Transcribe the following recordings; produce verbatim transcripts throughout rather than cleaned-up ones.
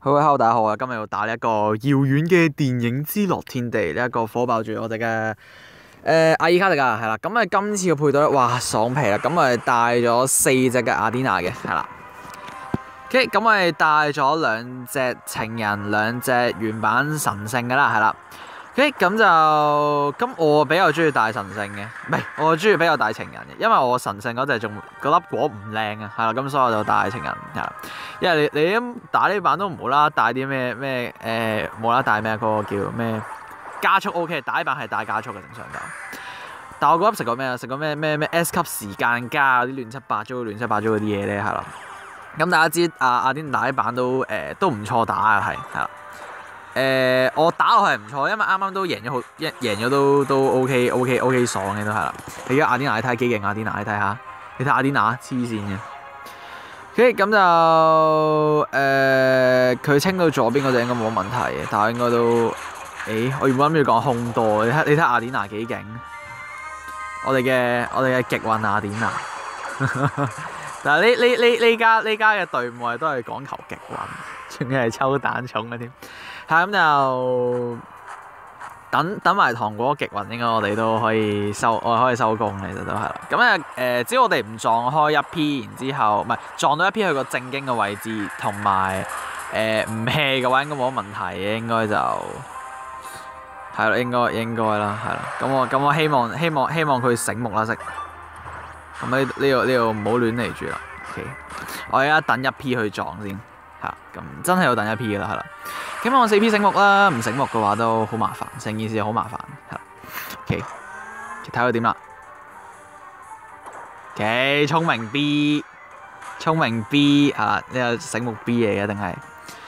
各位 hello 大家好啊！今日要打呢一個遙遠嘅電影之樂天地，呢、這、一個火爆住我哋嘅誒阿爾卡迪亞係啦。咁啊，今次嘅配對哇爽皮啦！咁啊帶咗四隻嘅阿典娜嘅係啦。OK， 咁我哋帶咗兩隻情人，兩隻原版神聖嘅啦，係啦。OK， 咁就咁我比較中意帶神聖嘅，唔係我中意比較帶情人嘅，因為我神聖嗰隻仲嗰粒果唔靚啊，係啦，咁所以我就帶情人係啦。因為你你咁打呢版都唔好啦，帶啲咩咩誒冇啦，帶咩嗰個叫咩加速 OK， 打呢版係帶加速嘅正常就。但我嗰粒食過咩啊？食過咩咩咩 S 級時間加嗰啲亂七八糟、亂七八糟嗰啲嘢咧，係啦。咁大家知阿阿典打呢版都誒、呃、都唔錯打啊，係係啦。誒、呃，我打落係唔錯，因為啱啱都贏咗好一贏咗都都 OK OK OK 爽嘅都係啦。你而家阿典娜你睇幾勁？阿典娜你睇下，你睇阿典娜黐線嘅。OK， 咁就誒佢、呃、清到左邊嗰隻應該冇問題嘅，但係應該都誒、欸、我原本諗住講控多，你睇你睇阿典娜幾勁？我哋嘅我哋嘅極運阿典娜。但係呢呢呢呢家呢家嘅隊伍係都係講求極運，仲要係抽蛋重嘅添。係咁就等等埋糖果極運，應該我哋都可以收，我哋可以收工其實都係啦。咁啊誒，只要我哋唔撞開一 P， 然之後唔係撞到一 P 去個正經嘅位置，同埋誒唔 hea 嘅話，應該冇乜問題嘅，應該就係啦，應該應該啦，係啦。咁我咁我希望希望希望佢醒目啦，識咁呢呢度呢度唔好亂嚟住啦。OK， 我而家等一 P 去撞先嚇，咁真係要等一 P 噶啦，係啦。希望我四 P 醒目啦，唔醒目嘅話都好麻煩，成件事好麻煩，係啦。OK， 睇佢點啦。OK， 聰明 B， 聰明 B 啊，呢個醒目 B 嚟嘅定係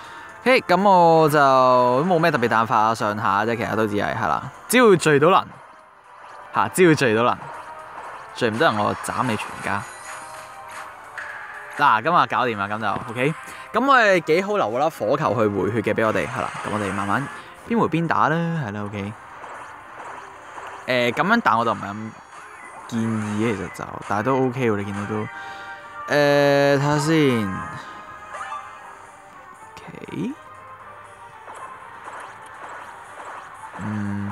OK， 咁我就都冇咩特別彈法上下啫，其實都只係係啦，只要聚到人嚇，只要聚到人，聚唔到人我斬你全家。嗱、啊，今日搞掂啦，咁就 OK。咁我哋幾好留嗰粒火球去回血嘅俾我哋，係啦。咁我哋慢慢邊回邊打啦，係啦 OK。誒咁樣打我就唔係咁建議嘅，其實就，但係都 OK 喎，你見到都。誒睇下先 ，OK。嗯，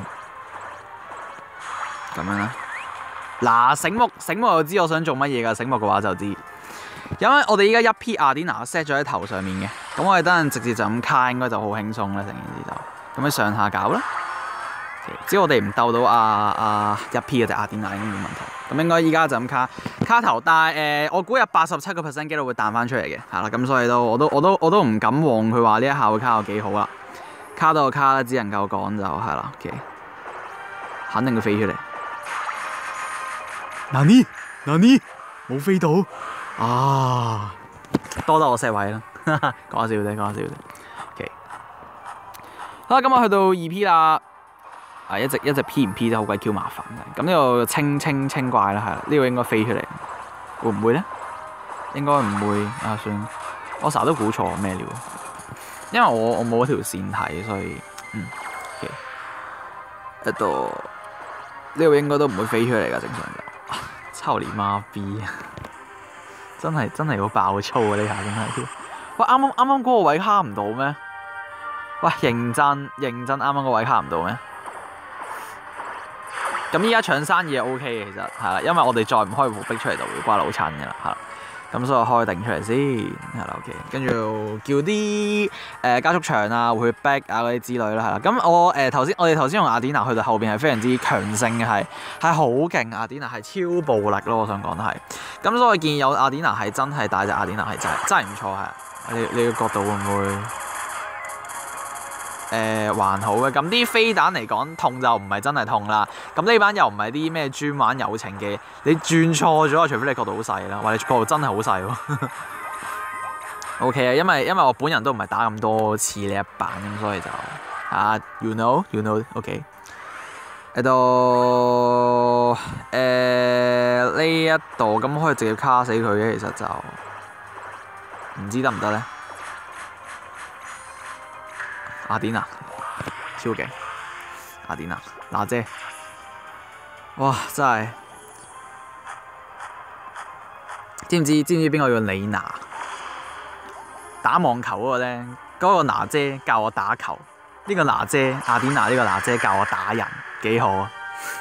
咁樣啦。嗱，醒目醒目就知我想做乜嘢㗎，醒目嘅話就知。因為我哋依家一 P 阿典娜 set 咗喺頭上面嘅，咁我哋等陣直接就咁卡，應該就好輕鬆啦，成件事就咁樣上下搞啦。只要我哋唔鬥到阿阿一 P 嘅隻阿典娜應該冇問題。咁應該依家就咁卡卡頭，但係誒、呃、我估有八十七個 percent 機率會彈翻出嚟嘅，係啦。咁所以都我都我都我都唔敢妄佢話呢一下會卡到幾好啦。卡到就卡啦，只能夠講就係啦。OK， 肯定會飛出嚟。嗱呢嗱呢冇飛到。啊！多得我 set 位啦，講笑啫，講笑啫。OK， 好啦，咁我去到二 P 啦。啊，一直一直 P 唔 P 都好鬼 Q 麻煩嘅。咁呢度清清清怪啦，係啦，呢度應該飛出嚟，會唔會咧？應該唔會啊，算。我成日都估錯咩料，因為我我冇嗰條線睇，所以嗯 OK。一度呢度應該都唔會飛出嚟噶，正常就。操你媽 B 啊！真係真係好爆粗啊！呢下真係，喂，啱啱啱啱嗰個位卡唔到咩？喂，認真認真，啱啱嗰個位卡唔到咩？咁依家搶生意係 O K 嘅，其實係啦，因為我哋再唔開伏逼出嚟就會瓜老襯嘅啦，係啦。咁所以我開定出嚟先，係啦 OK。跟住叫啲誒、呃、加速場啊、回血逼啊嗰啲之類啦，係啦。咁我誒頭先我哋頭先用阿典娜去到後邊係非常之強盛嘅，係係好勁，阿典娜係超暴力咯，我想講係。咁所以我建議有阿典娜係真係帶隻阿典娜係真係真係唔錯係。你你個角度會唔會誒、呃、還好嘅？咁啲飛彈嚟講痛就唔係真係痛啦。咁呢班又唔係啲咩專玩友情嘅，你轉錯咗，除非你角度好細啦，或者你角度真係好細喎。O K 啊，因為因為我本人都唔係打咁多次呢一版咁，所以就啊 ，you know you know OK。喺度誒呢一度咁可以直接卡死佢嘅，其實就唔知得唔得咧？阿典娜超勁，阿典娜娜姐，哇真係知唔知知唔知邊個叫李娜？打網球嗰個咧， 嗰個娜姐教我打球，呢個娜姐阿典娜呢個娜姐教我打人，幾好啊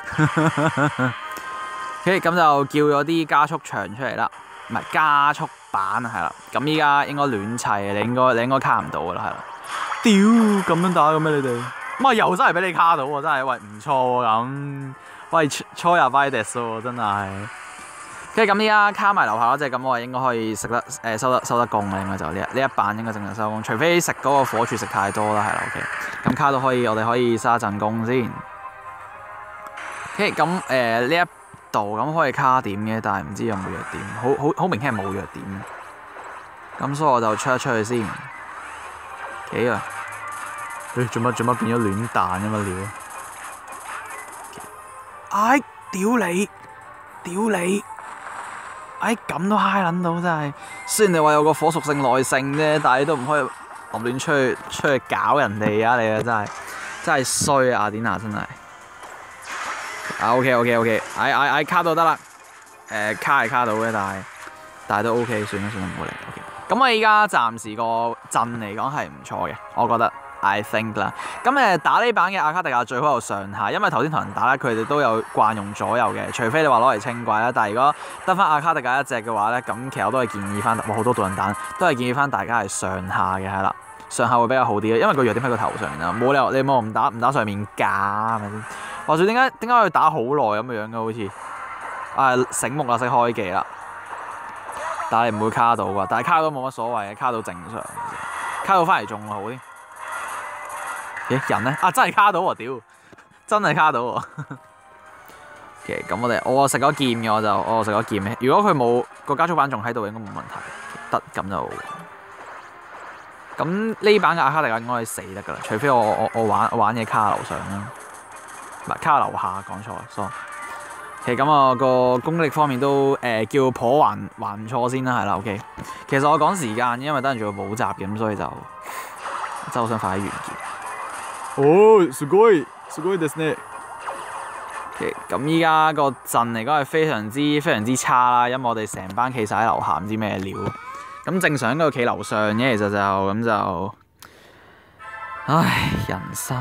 ！OK， 咁就叫咗啲加速牆出嚟啦，唔係加速板啊，係啦。咁依家應該亂砌嘅，你應該你應該卡唔到噶啦，係啦。屌，咁樣打嘅咩你哋？哇！又真係俾你卡到喎，真係喂唔錯喎咁。喂，初入 Vides 喎，真係。跟住咁依家卡埋樓下嗰隻，咁我應該可以食得誒、呃、收得收得工啦，應該就呢一呢一版應該正常收工，除非食嗰個火柱食太多啦，係啦 OK。咁卡到可以，我哋可以收一陣工先。OK， 咁誒呢一度咁可以卡點嘅，但係唔知有冇弱點，好好好明顯係冇弱點。咁所以我就出一出去先。幾啊？誒做乜做乜變咗亂彈咁嘅料？唉！屌你！屌你！唉咁都嗨撚到真係。雖然你話有個火屬性耐性啫，但係你都唔可以亂亂出去出去搞人哋啊！你啊真係真係衰啊！阿典娜真係。啊 OK OK OK， 唉唉唉卡到得啦。誒卡係卡到嘅，但係但係都 OK， 算啦算啦，唔好理 OK。咁我依家暫時個陣嚟講係唔錯嘅，我覺得。I think 啦，咁誒打呢版嘅阿卡迪亞最好有上下，因為頭先同人打咧，佢哋都有慣用左右嘅，除非你話攞嚟清怪啦。但係如果得翻阿卡迪亞一隻嘅話咧，咁其實我都係建議翻，哇好多導彈彈，都係建議翻大家係上下嘅，係啦，上下會比較好啲嘅，因為個弱點喺個頭上面啊，冇理由你冇唔打唔打上面架係咪先？話説點解點解要打好耐咁嘅樣嘅好似？啊醒目啦，識開技啦，但係你唔會卡到㗎，但係卡到冇乜所謂嘅，卡到正常，卡到翻嚟仲好啲。咦人咧？啊真係卡到喎！屌，真係卡到喎。OK， 咁我哋我食咗劍嘅我就我食咗劍嘅。如果佢冇個加速板仲喺度，應該冇問題。得咁就咁呢版嘅阿卡迪亞應該係死得㗎啦，除非我我我玩我玩嘢卡樓上啦，唔係卡樓下講錯，sorry。其實咁啊個功力方面都誒、呃、叫頗還還唔錯先啦，係啦 OK。其實我講時間，因為等陣仲要補習嘅，咁所以就真係好想快啲完結。哦，すごい，すごいですね。OK， 咁依家個陣嚟講係非常之非常之差啦，因為我哋成班企晒喺樓下，唔知咩料。咁正常應該企樓上嘅，其實就咁就，唉，人生，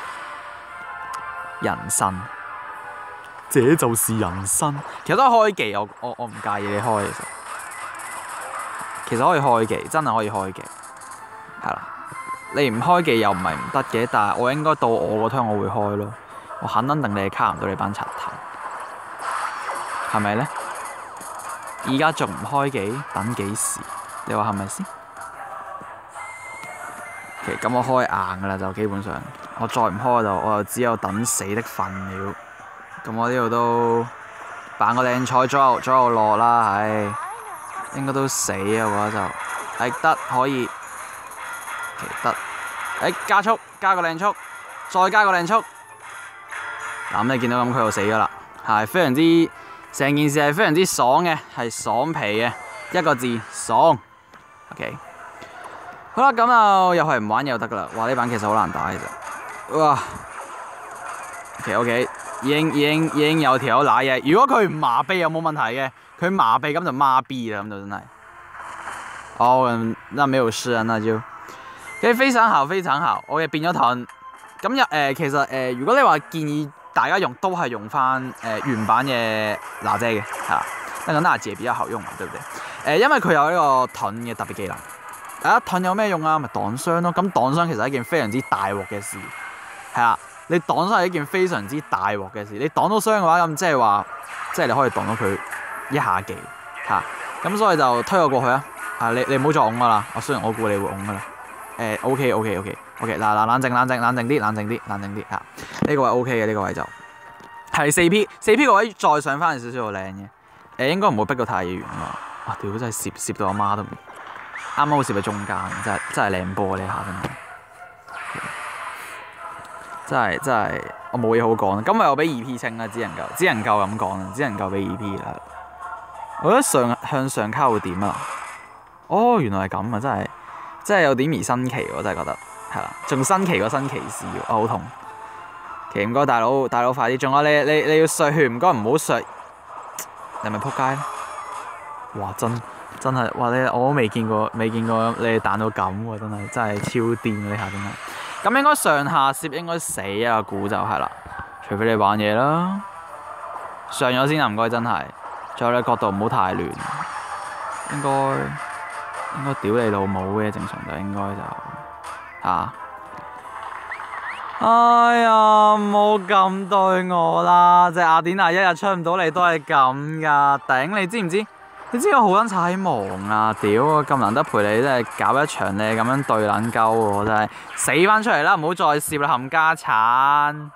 人生，這就是人生。其實都係開技，我我我唔介意你開其實，其實可以開技，真係可以開技，係啦。你唔開技又唔係唔得嘅，但係我應該到我個 turn 我會開咯。我肯肯定你係卡唔到你班柒頭，係咪咧？而家仲唔開技？等幾時？你話係咪先？其實咁我開硬㗎啦，就基本上我再唔開就我就只有等死的份了。咁我呢度都扮個靚彩，左右左右落啦，唉，應該都死啊！我覺得就係得可以。得，誒、欸、加速，加個靚速，再加個靚速。嗱咁你見到咁佢就死咗啦，係非常之成件事係非常之爽嘅，係爽皮嘅一個字爽。OK， 好啦，咁就又係唔玩又得噶啦。哇！呢版其實好難打其實。哇 ！OK OK， 已經已經已經有條友瀨嘢。如果佢唔麻痹又冇問題嘅，佢麻痹咁就媽逼啦，咁就真係。哦，那沒有事啊，那就。嘅非常好，非常好，我嘅變咗盾。咁又誒，其實誒、呃，如果你話建議大家用，都係用翻誒、呃、原版嘅娜姐嘅，係啦，那個娜姐比較好用嘛，對唔對？誒、呃，因為佢有呢個盾嘅特別技能。大家盾有咩用啊？咪擋傷咯。咁擋傷其實係一件非常之大鑊嘅事，係啦。你擋傷係一件非常之大鑊嘅事。你擋到傷嘅話，咁即係話，即係你可以擋到佢一下技嚇。咁所以就推我過去啊！啊，你你唔好再擁噶啦。我雖然我估你會擁噶啦。誒 OK OK OK OK 嗱嗱冷靜冷靜冷靜啲冷靜啲冷靜啲嚇，呢個位 OK 嘅，呢個位就係四 P 四 P 個位再上翻少少就靚嘅，誒應該唔會逼到太遠㗎。哇屌真係攝攝到阿媽都唔啱啱好攝喺中間，真係真係靚波呢下真係真係真係我冇嘢好講，今日我俾二 P 清啦，只能夠只能夠咁講啦，只能夠俾二 P 啦。我覺得上向上卡會點啊？哦原來係咁啊，真係〜真係有點兒新奇喎，我真係覺得係啦，仲新奇過新騎士喎，我好痛。其實唔該大佬，大佬快啲，仲有你你你要削血，唔該唔好削。你係咪撲街咧？哇真真係，哇！你我都未見過，未見過你哋彈到咁喎，真係真係超癲呢下真係。咁應該上下攝應該死啊，估就係啦。除非你玩嘢啦，上咗先啊，唔該真係。仲有你角度唔好太亂，應該應該屌你老母嘅，正常就應該就嚇。哎呀，唔好咁對我啦！隻雅典娜一日出唔到嚟都係咁噶，頂你知唔知？你知我好撚柒忙啊！屌啊，咁難得陪你，真係搞一場你咁樣對撚鳩喎，真係死翻出嚟啦！唔好再攝啦，冚家產，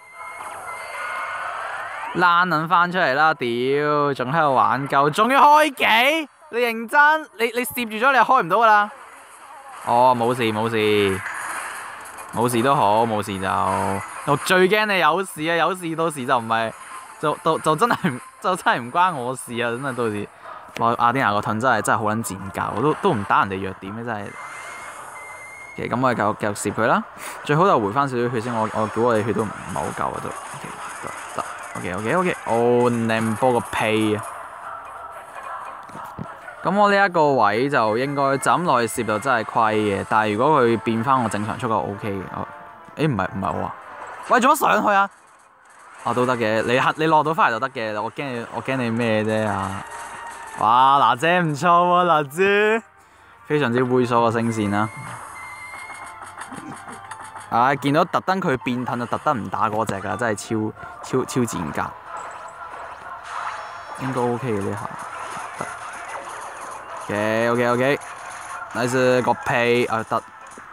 爛撚翻出嚟啦！屌，仲喺度玩鳩，仲要開幾？你認真？你你攝住咗，你開唔到噶啦！哦，冇事冇事，冇事都好，冇事就我最驚你有事啊！有事到時就唔係就就就真係就真係唔關我事啊！真係到時。哇！雅典娜個盾真係真係好撚賤格，我都都唔打人哋弱點咧，真係。其實咁我哋繼續繼續攝佢啦，最好就回翻少少血先。我我估我哋血都唔係好夠啊都。得得 OK OK OK。哦，靚波個屁啊！咁我呢一個位就應該就咁落去攝就真係虧嘅，但係如果佢變翻我正常速度 OK 嘅。誒唔係唔係我啊？喂，做乜上去啊？啊都得嘅，你你落到翻嚟就得嘅。我驚你我驚你咩啫啊？哇！娜姐唔錯喎，娜姐非常之猥瑣個聲線啦。啊！見到特登佢變盾就特登唔打嗰隻㗎，真係超超超賤格。應該 OK 嘅呢下。OK OK OK。Nice 個屁啊得。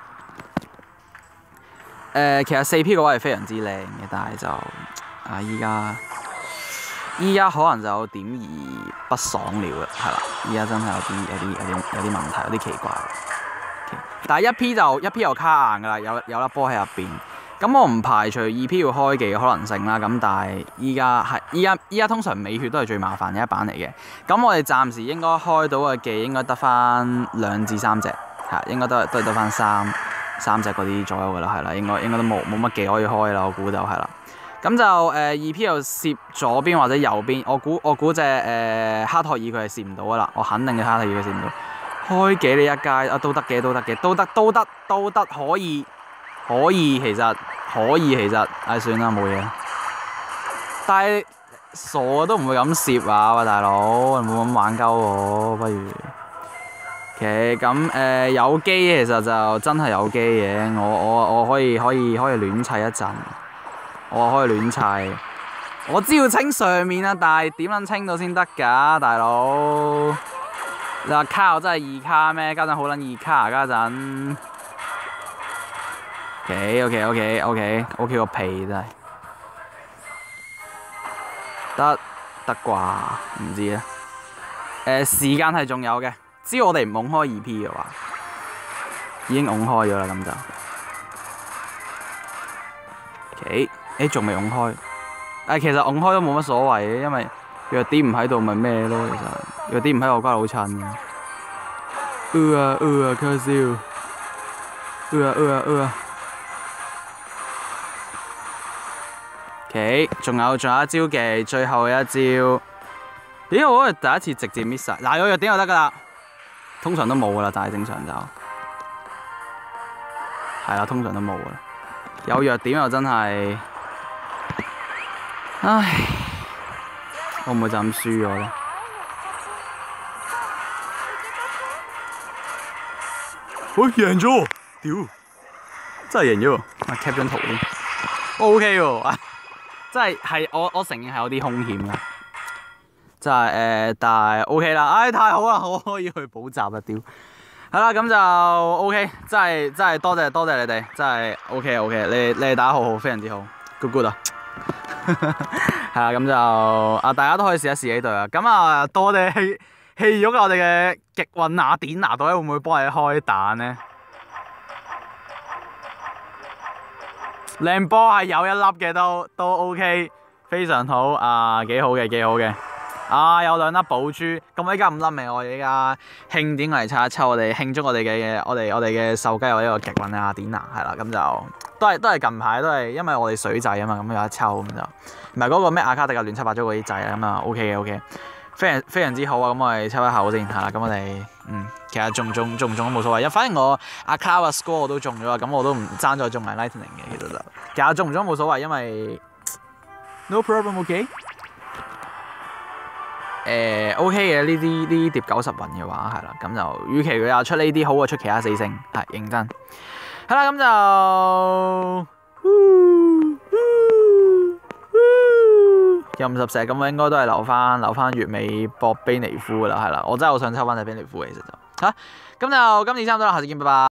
誒，其實四 P 嗰位係非常之靚嘅，但係就啊依家。依家可能就有點而不爽了啦，係啦，依家真係有啲有啲有啲有啲問題，有啲奇怪。Okay. 但係一 P 就一 P 又卡硬㗎啦，有有粒波喺入邊。咁我唔排除二 P 要開技嘅可能性啦。咁但係依家係依家依家通常美血都係最麻煩嘅一版嚟嘅。咁我哋暫時應該開到嘅技應該得翻兩至三隻，係應該都係都係得翻三三隻嗰啲左右㗎啦，係啦，應該應該都冇冇乜技可以開啦，我估就係啦。咁就誒二 P 又攝左邊或者右邊，我估我估隻誒哈托爾佢係攝唔到噶啦，我肯定嘅哈托爾佢攝唔到。開幾你一階啊都得嘅，都得嘅，都得都得都得可以可以其實可以其實，唉算啦冇嘢。但係傻都唔會咁攝啊喂大佬，冇咁玩鳩我不如。OK 咁誒有機其實就真係有機嘅，我我我可以可以可以亂砌一陣。我可以亂砌，我知要清上面啊，但係點撚清到先得㗎，大佬？你話卡我真係二卡咩？家陣好撚二卡啊！家陣。OK OK OK OK OK 個屁真係。得得啩？唔知啊。誒時間係仲有嘅，只要我哋唔拱開二 P 嘅話，已經拱開咗啦咁就。OK。誒仲未拱開，誒其實拱開都冇乜所謂嘅，因為弱點唔喺度咪咩咯，其實弱點唔喺度關老襯嘅。呃啊呃啊卡笑，呃啊呃啊呃啊。OK，仲有仲有一招技，最後一招。咦？我第一次直接 miss 晒，嗱有弱點就得㗎啦，通常都冇㗎啦，但係正常就係啦，通常都冇㗎啦。有弱點又真係。唉，會唔會就咁輸咗咧？喂，贏咗！屌，真係贏咗喎！我 cap 張圖先 ，O K 喎，真係係我我承認係有啲兇險嘅，真係誒，但係 O K 啦，唉太好啦，我可以去補習啦，屌！係啦，咁就 O K，真係真係多謝多謝你哋，真係 O K O K，你你哋打得好好，非常之好 ，good good 啊！係啦，咁就啊，大家都可以試一試呢隊啊。咁啊，到我哋戲戲肉我哋嘅極運雅典娜，到底會唔會幫你開彈呢？靚波係有一粒嘅，都都 OK，非常好啊，幾好嘅，幾好嘅。啊，有兩粒寶珠，咁我依家五粒未？我哋依家慶典嚟抽一抽，我哋慶祝我哋嘅我哋我哋嘅秀雞有呢個極運雅典娜，係啦，咁就都係都係近排都係因為我哋水掣啊嘛，咁有得抽咁就，唔係嗰個咩阿卡迪亞亂七八糟嗰啲掣啊，咁啊 OK 嘅 OK。 非常非常之好啊！咁我哋抽一口先，係啦，咁我哋嗯，其實中中中唔中都冇所謂，因為反正我阿 Cloud 嘅 score 我都中咗啊，咁我都唔爭再中埋 Lightning 嘅，其實就其實中唔中冇所謂，因為 no problem，OK。誒 OK 嘅呢啲呢啲疊九十運嘅話係啦，咁就與其佢又出呢啲好過出其他四星，係認真。係啦，咁就有五十石，咁我應該都係留翻留翻月尾博卑尼夫噶啦，係啦，我真係好想抽翻隻卑尼夫嘅，其實就嚇，咁就今次差唔多啦，下次見，拜拜。